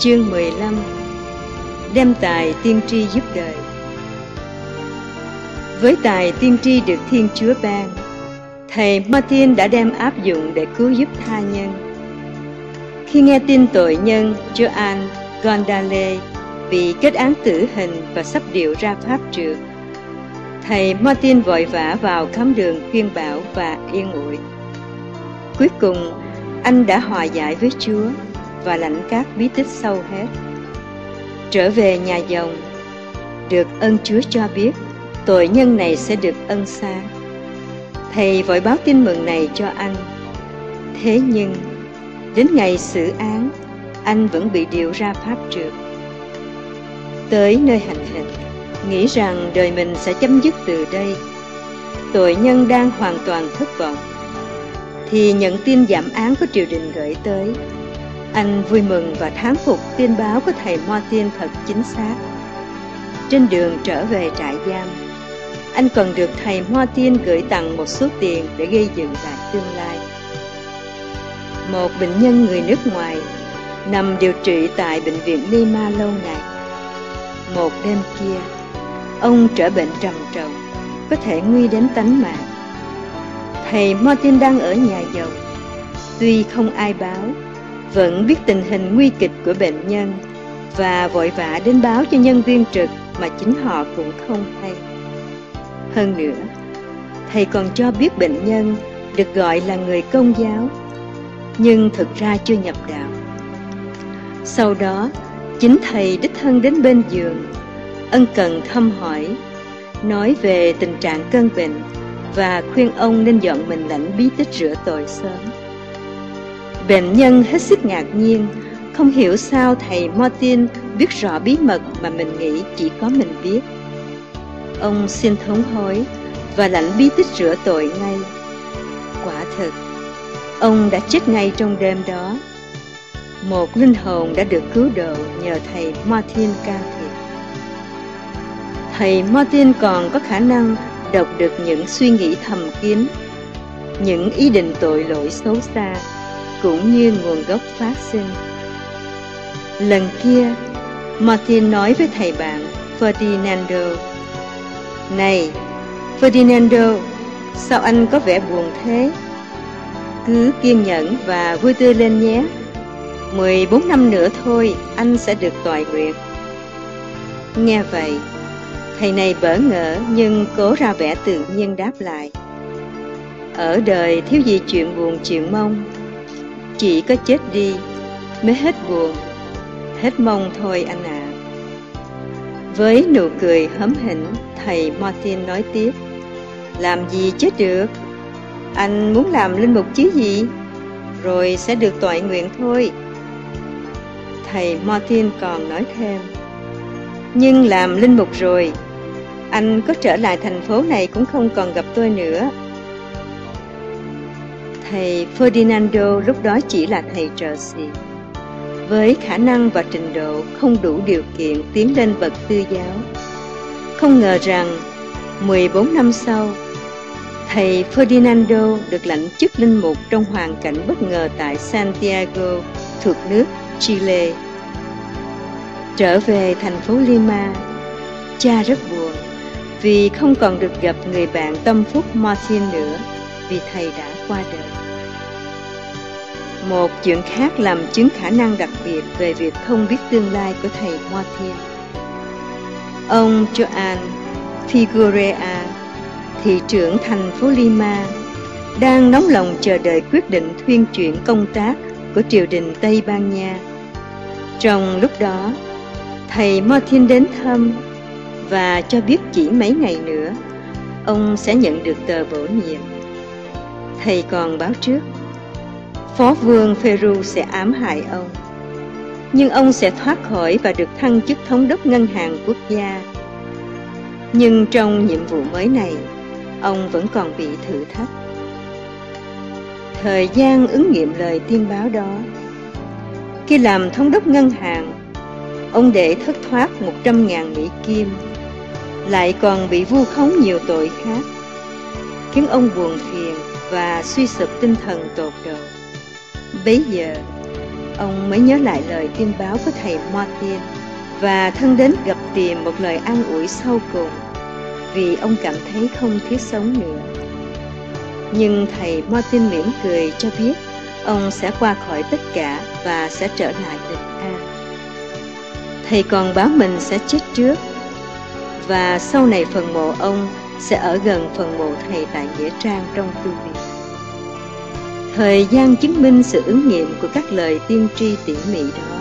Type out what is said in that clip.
Chương 15. Đem tài tiên tri giúp đời. Với tài tiên tri được Thiên Chúa ban, thầy Martin đã đem áp dụng để cứu giúp tha nhân. Khi nghe tin tội nhân Joan Gondale bị kết án tử hình và sắp điệu ra pháp trượt, thầy Martin vội vã vào khám đường khuyên bảo và yên ủi. Cuối cùng, anh đã hòa giải với Chúa và lãnh các bí tích sâu hết. Trở về nhà dòng, được ơn Chúa cho biết tội nhân này sẽ được ân xá. Thầy vội báo tin mừng này cho anh. Thế nhưng, đến ngày xử án, anh vẫn bị điều ra pháp trượt. Tới nơi hành hình, nghĩ rằng đời mình sẽ chấm dứt từ đây, tội nhân đang hoàn toàn thất vọng, thì nhận tin giảm án của triều đình gửi tới. Anh vui mừng và thán phục tin báo của thầy Martin thật chính xác. Trên đường trở về trại giam, anh còn được thầy Martin gửi tặng một số tiền để gây dựng lại tương lai. Một bệnh nhân người nước ngoài nằm điều trị tại bệnh viện Lima lâu ngày. Một đêm kia, ông trở bệnh trầm trọng, có thể nguy đến tánh mạng. Thầy Martin đang ở nhà giàu, tuy không ai báo, vẫn biết tình hình nguy kịch của bệnh nhân và vội vã đến báo cho nhân viên trực mà chính họ cũng không hay. Hơn nữa, thầy còn cho biết bệnh nhân được gọi là người Công giáo, nhưng thực ra chưa nhập đạo. Sau đó, chính thầy đích thân đến bên giường, ân cần thăm hỏi, nói về tình trạng cơn bệnh và khuyên ông nên dọn mình lãnh bí tích rửa tội sớm. Bệnh nhân hết sức ngạc nhiên, không hiểu sao thầy Martin biết rõ bí mật mà mình nghĩ chỉ có mình biết. Ông xin thống hối và lãnh bí tích rửa tội ngay. Quả thực, ông đã chết ngay trong đêm đó. Một linh hồn đã được cứu độ nhờ thầy Martin can thiệp. Thầy Martin còn có khả năng đọc được những suy nghĩ thầm kín, những ý định tội lỗi xấu xa, cũng như nguồn gốc phát sinh. Lần kia, Martin nói với thầy bạn Ferdinando: "Này, Ferdinando, sao anh có vẻ buồn thế? Cứ kiên nhẫn và vui tươi lên nhé. 14 năm nữa thôi, anh sẽ được toại nguyện." Nghe vậy, thầy này bỡ ngỡ nhưng cố ra vẻ tự nhiên đáp lại: "Ở đời thiếu gì chuyện buồn chuyện mong. Chỉ có chết đi mới hết buồn, hết mong thôi anh ạ." Với nụ cười hớm hỉnh, thầy Martin nói tiếp: "Làm gì chết được? Anh muốn làm linh mục chứ gì? Rồi sẽ được toại nguyện thôi." Thầy Martin còn nói thêm: "Nhưng làm linh mục rồi, anh có trở lại thành phố này cũng không còn gặp tôi nữa." Thầy Ferdinando lúc đó chỉ là thầy trợ sĩ, với khả năng và trình độ không đủ điều kiện tiến lên bậc tư giáo. Không ngờ rằng 14 năm sau, thầy Ferdinando được lãnh chức linh mục trong hoàn cảnh bất ngờ tại Santiago thuộc nước Chile. Trở về thành phố Lima, cha rất buồn vì không còn được gặp người bạn tâm phúc Martin nữa, vì thầy đã qua đời. Một chuyện khác làm chứng khả năng đặc biệt về việc không biết tương lai của thầy Martin. Ông Joan Figuerea, thị trưởng thành phố Lima, đang nóng lòng chờ đợi quyết định thuyên chuyển công tác của triều đình Tây Ban Nha. Trong lúc đó, thầy Martin đến thăm và cho biết chỉ mấy ngày nữa, ông sẽ nhận được tờ bổ nhiệm. Thầy còn báo trước, Phó vương Peru sẽ ám hại ông, nhưng ông sẽ thoát khỏi và được thăng chức thống đốc ngân hàng quốc gia. Nhưng trong nhiệm vụ mới này, ông vẫn còn bị thử thách. Thời gian ứng nghiệm lời tiên báo đó. Khi làm thống đốc ngân hàng, ông để thất thoát 100.000 Mỹ Kim, lại còn bị vu khống nhiều tội khác, khiến ông buồn phiền và suy sụp tinh thần tột độ. Bấy giờ, ông mới nhớ lại lời tiên báo của thầy Martin và thân đến gặp tìm một lời an ủi sau cùng, vì ông cảm thấy không thiết sống nữa. Nhưng thầy Martin mỉm cười cho biết ông sẽ qua khỏi tất cả và sẽ trở lại bình an. Thầy còn báo mình sẽ chết trước, và sau này phần mộ ông sẽ ở gần phần mộ thầy tại Nghĩa Trang trong tu viện. Thời gian chứng minh sự ứng nghiệm của các lời tiên tri tỉ mỉ đó.